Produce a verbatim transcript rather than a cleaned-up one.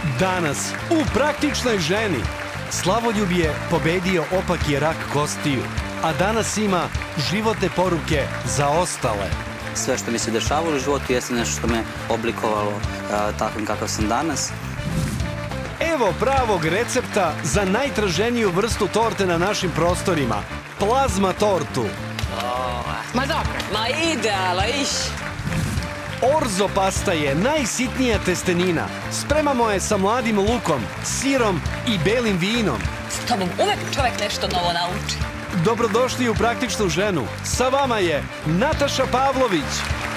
Danas, u Praktičnoj ženi, slavoljub je pobedio opaki rak kostiju, a danas ima životne poruke za ostale. Sve što mi se dešavalo u životu jeste nešto što me oblikovalo takvim kakav sam danas. Evo pravog recepta za najtraženiju vrstu torte na našim prostorima. Plazma tortu. Ma dobro. Ma ideala, iš. Orzo pasta je najsitnija testenina. Spremamo je sa mladim lukom, sirom i belim vinom. S tobom uvek čovek nešto novo nauči. Dobrodošli u Praktičnu ženu. Sa vama je Nataša Pavlović.